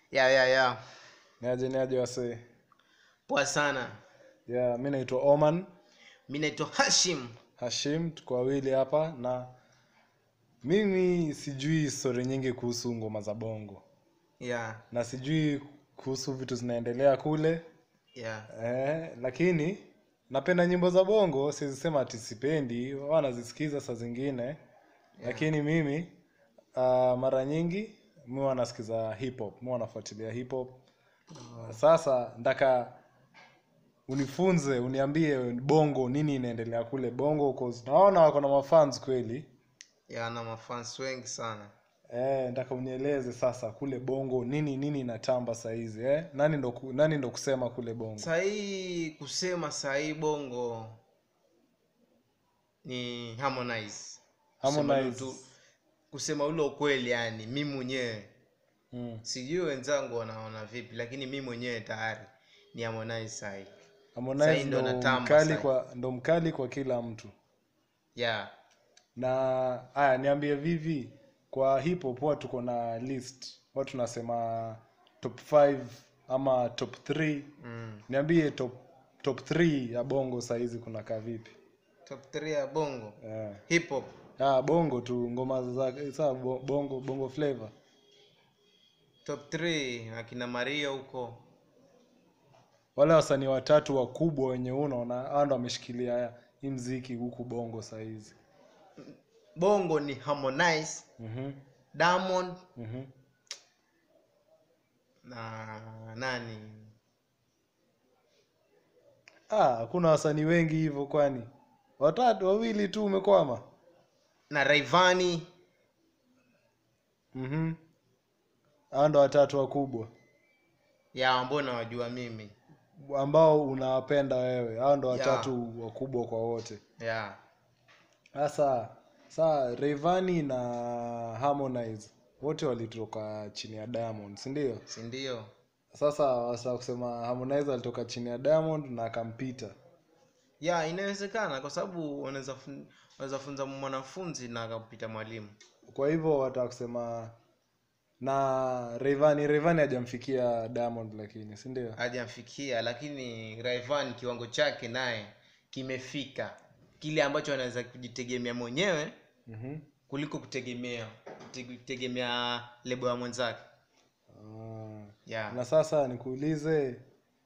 Ya. Niaje wase. Poa sana. Mimi naitwa Oman. Mimi naitwa Hashim, tuko wawili hapa na mimi sijui story nyingi kuhusu ngoma za Bongo. Na sijui kuhusu vitu zinaendelea kule. Lakini napenda nyimbo za Bongo, siwezi sema ati sipendi, wanazisikiza saa zingine. Lakini mimi mara nyingi mimi wanasikiza hip hop, mimi wanafuatilia hip hop. Sasa ndaka unifunze, uniambie Bongo nini inaendelea kule Bongo, cause naona wako na mafans kweli. Na mafans wengi sana. Ndaka unieleze sasa kule Bongo nini inatamba saa hizi, nani ndo kusema kule Bongo? Saa hii Bongo ni Harmonize. Kusema ule ukweli yani mimi mwenyewe. Sijui wenzangu wanaona vipi, lakini mimi mwenyewe tayari ni Harmonize saa hii. Harmonize ndo mkali kwa kila mtu. Na niambie vivi kwa hip hop watu tuko na list. Watu tunasema top 5 ama top 3. Niambie top 3 ya Bongo saa hizi kuna kaa vipi? Top 3 ya Bongo? Hip hop. Bongo tu, ngoma za sawa, bongo flavor. Top 3 akina Maria huko. Wale wasanii watatu wakubwa wenye unaona hao ndo wameshikilia hii muziki huku Bongo saa hizi. Bongo ni Harmonize, Diamond, na Nani. Kuna wasanii wengi hivyo kwani? Wawili tu umekwama? Na Rayvany. Hao ndo watatu wakubwa. Mbona wajua mimi? Ambao unawapenda wewe. Hao ndo watatu wakubwa kwa wote. Sasa Rayvany na Harmonize wote walitoka chini ya Diamond, si ndio? Si ndio? Sasa kusema Harmonize alitoka chini ya Diamond na akampita. Inawezekana kwa sababu wanaweza funza mwanafunzi na akampita mwalimu. Kwa hivyo watakusema na Rayvany hajamfikia Diamond, lakini si ndio? Hajamfikia, lakini Rayvany kiwango chake naye kimefika kile ambacho anaweza kujitegemea mwenyewe kuliko kutegemea lebo ya mwenzake. Na sasa nikuulize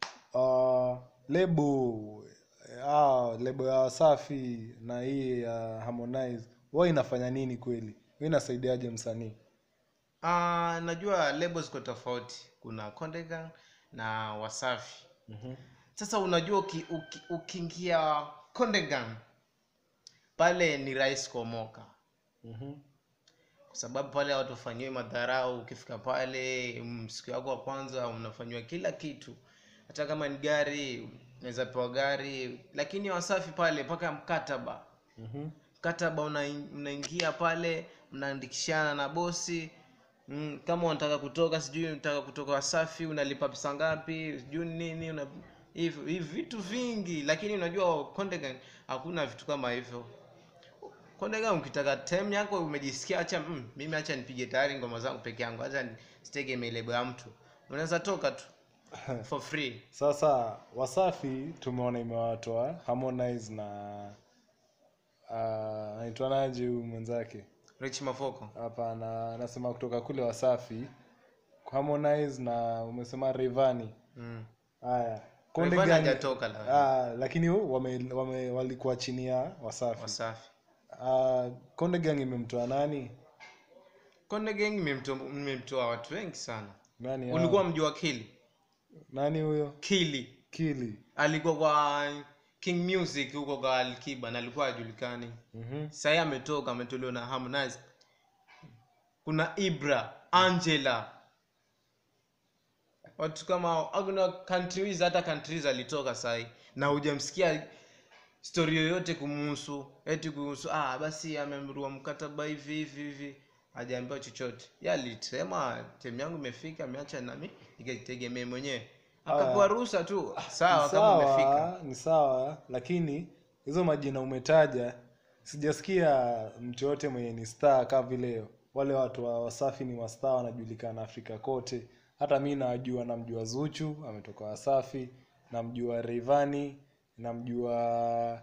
lebo ya Wasafi na hii ya Harmonize wao inafanya nini kweli? Wao inasaidiaje msanii? Najua lebo ziko tofauti. Kuna Konde na Wasafi. Sasa unajua ukiingia Konde pale ni rahisi kuomoka. Kwa sababu pale watu wafanywe madharau. Ukifika pale siku yako ya kwanza unafanywa kila kitu. Hata kama ni gari unaweza pewa gari. Lakini Wasafi pale mpaka mkataba. Mkataba unaingia pale, mnaandikishana na bosi. Kama unataka kutoka, sijui unataka kutoka Wasafi, unalipa pesa ngapi, sijui nini, hivi vitu vingi. Lakini unajua Konde hakuna vitu kama hivyo. Konde ukitaka time yako umejisikia mimi acha nipige tayari ngoma zangu peke yangu, acha sitegemee lebo ya mtu, unaweza toka tu for free. Sasa Wasafi tumeona imewatoa Harmonize na anaitwa naje huyu mwenzake? Rich Mafoko. Hapana, anasema kutoka kule Wasafi, Harmonize na umesema Rayvany. Konde hajatoka lakini walikuwa chini ya Wasafi. Konde imemtoa nani? Konde imemtoa watu wengi sana. Nani? Ulikuwa mjua Kili? Nani huyo? Kili. Alikuwa kwa King Music huko kwa Alikiba na alikuwa hajulikani. Sasa ametolewa na Harmonize. Kuna Ibra, Angela. Watu kama kuna countries, hata countries alitoka sasa na hujamsikia story yoyote kumhusu. Basi ameamrua mkataba hivi. Hajaambiwa chochote. Alisema time yangu imefika, ameacha nami nikitegemea mwenyewe. Akapewa ruhusa tu. Sawa kama umefika. Ni sawa, lakini hizo majina umetaja sijasikia mtu yote mwenye ni star kama vile wale watu wa Wasafi ni mastaa wanajulikana Afrika kote. hata mimi namjua Zuchu ametoka Wasafi, namjua Rayvany, namjua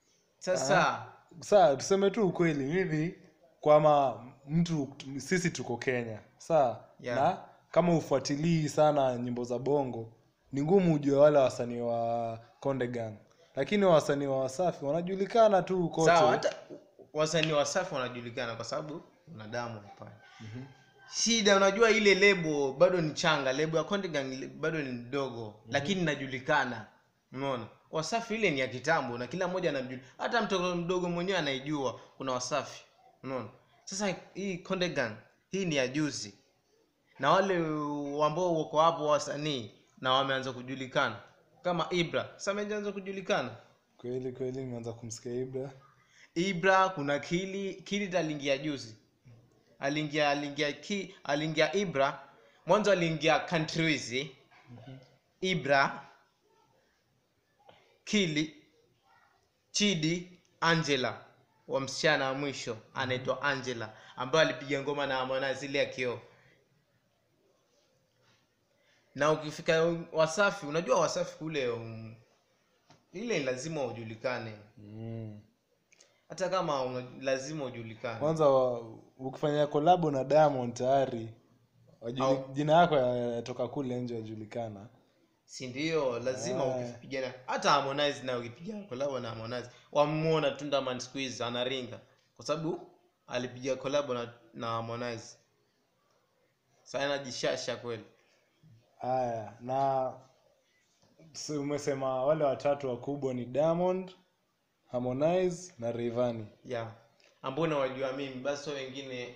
sasa tuseme tu ukweli, mimi kwama sisi tuko Kenya Yeah. na kama ufuatilii sana nyimbo za Bongo ni ngumu ujue wale wasanii wa Konde Gang, lakini wasanii wa Wasafi wanajulikana tu kote. Sawa, hata wasanii wa Wasafi wanajulikana kwa sababu una damu hapa. Shida unajua ile lebo bado ni changa, lebo ya Konde Gang bado ni ndogo, lakini inajulikana. Umeona? Wasafi ile ni ya kitambo na kila mmoja anamjua. Hata mtoto mdogo mwenyewe anaijua kuna Wasafi. Unaona? Sasa hii Konde Gang hii ni ya juzi. Na wale ambao wako hapo wasanii na wameanza kujulikana kama Ibra. Sasa ameanza kujulikana. Kweli nimeanza kumsikia Ibra, kuna Kili aliingia juzi. Aliingia Ibra. Mwanzo aliingia Countrywizi. Ibra, Kili, Chidi, Angela wa msichana wa mwisho anaitwa Angela ambaye alipiga ngoma na Harmonize ile ya Kioo. Na ukifika Wasafi, unajua Wasafi kule ile lazima ujulikane. Hata kama lazima ujulikane. Kwanza ukifanya collab na Diamond tayari jina yako yatoka kule nje yajulikana. Si ndio, lazima ukipigana. Hata Harmonize na ukipiga collab na Harmonize, wamuona Tundaman Squeeze anaringa kwa sababu alipiga collab na Harmonize. Sasa anajishasha kweli. Haya, na umesema wale watatu wakubwa ni Diamond, Harmonize na Rayvany. Yeah. Ambao nawajua mimi, basi wengine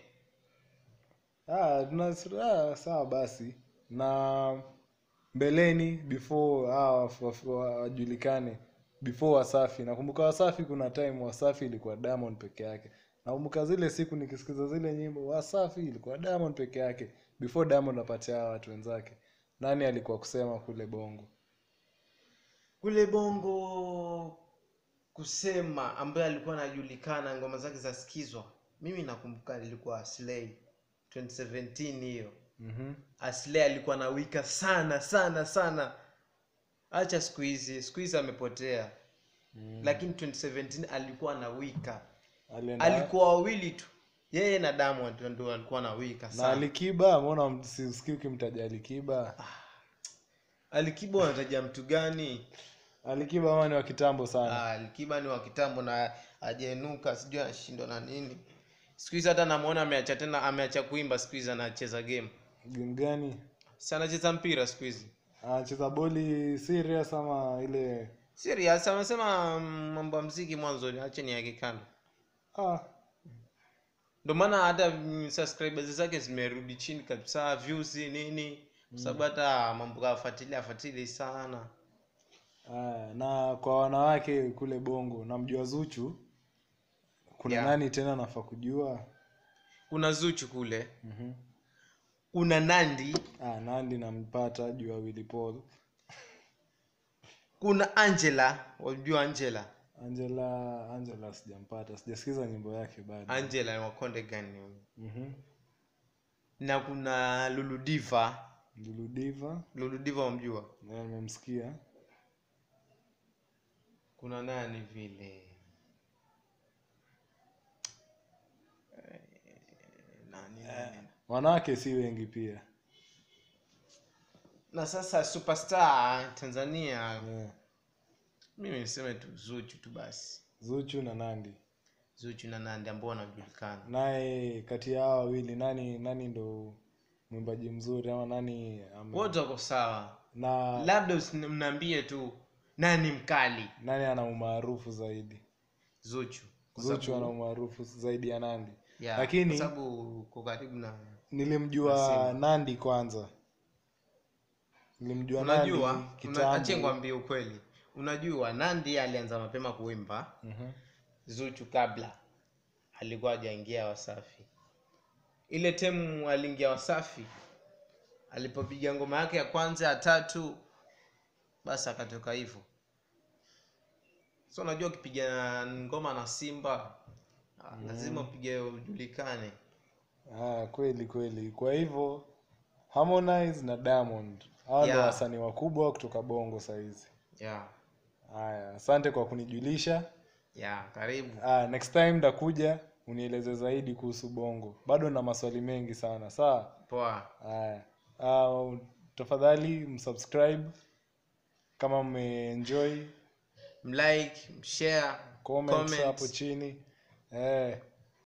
sawa basi. Na mbeleni before wajulikane, before Wasafi. Nakumbuka Wasafi kuna time Wasafi ilikuwa Diamond peke yake. Nakumbuka zile siku nikisikiza zile nyimbo Wasafi ilikuwa Diamond peke yake before Diamond apatia watu wenzake. Nani alikuwa kusema kule Bongo? Kule Bongo kusema ambaye alikuwa anajulikana ngoma zake za sikizwa. Mimi nakumbuka ilikuwa Slay 2017 hiyo. Slay alikuwa na wika sana. Acha siku hizi amepotea. Lakini 2017 alikuwa na wika. Alikuwa wawili tu. Yeye na Diamond ndio alikuwa na wika sana. Na Alikiba, mbona sisikii ukimtaja Alikiba? Alikiba unataja mtu gani? Alikiba mama ni wa kitambo sana. Alikiba ni wa kitambo na ajenuka, sijui anashindwa na nini. Siku hizi hata namuona ameacha kuimba, siku hizi anacheza game. Game gani? Si anacheza mpira siku hizi. Anacheza boli serious ama ile serious? Amesema mambo ya muziki mwanzo acha ni yake kando. Ndio maana hata subscribers zake zimerudi chini kabisa, views nini, kwa sababu hata mambo afuatilia sana. Na kwa wanawake kule Bongo namjua Zuchu. Kuna nani tena nafaa kujua? Kuna Zuchu kule. Kuna Nandi. Nandi nampata juu ya Willy Paul. Kuna Angela, wajua Angela? Angela sijampata, sijasikiza nyimbo yake bado. Angela ni wa Konde gani? Na kuna Lulu Diva. Lulu Diva umjua? Nimemsikia. Kuna nani vile? Nani? Wanawake si wengi pia. Na sasa superstar Tanzania. Mimi niseme tu Zuchu tu basi. Zuchu na Nandi ambao wanajulikana. Naye kati ya hao wawili nani ndo mwimbaji mzuri ama nani wote wako sawa. Na labda mniambie tu nani mkali? Nani ana umaarufu zaidi? Zuchu. Zuchu ana umaarufu zaidi ya Nandi. Yeah, lakini kwa sababu uko karibu na nilimjua Nandi kwanza. Unajua, acha ngwambie ukweli. Unajua Nandi alianza mapema kuimba. Zuchu kabla alikuwa hajaingia Wasafi. Ile temu aliingia Wasafi, alipopiga ngoma yake ya kwanza ya tatu, basi akatoka hivyo. So unajua ukipiga ngoma na Simba lazima upige ujulikane. Kweli. Kwa hivyo Harmonize na Diamond. Hao ndio Yeah. wasanii wakubwa kutoka Bongo saizi. Yeah. Haya, asante kwa kunijulisha. Yeah, karibu. Next time ndakuja unieleze zaidi kuhusu Bongo. Bado na maswali mengi sana. Sawa? Poa. Haya. Tafadhali msubscribe kama mmeenjoy, Mlike, share, comment comment hapo chini.